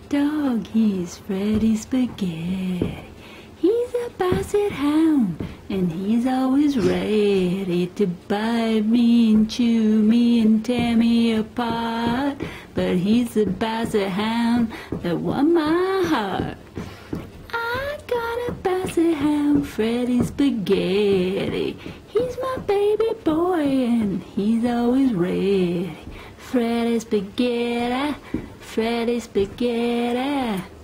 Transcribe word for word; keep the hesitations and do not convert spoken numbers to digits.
dog, he's Freddie Spaghetti. He's a Basset hound, and he's always ready to bite me and chew me and tear me apart. But he's the Basset hound that won my heart. I got a Basset hound, Freddie Spaghetti. He's my baby boy, and he's always ready. Freddie Spaghetti, Freddie Spaghetti.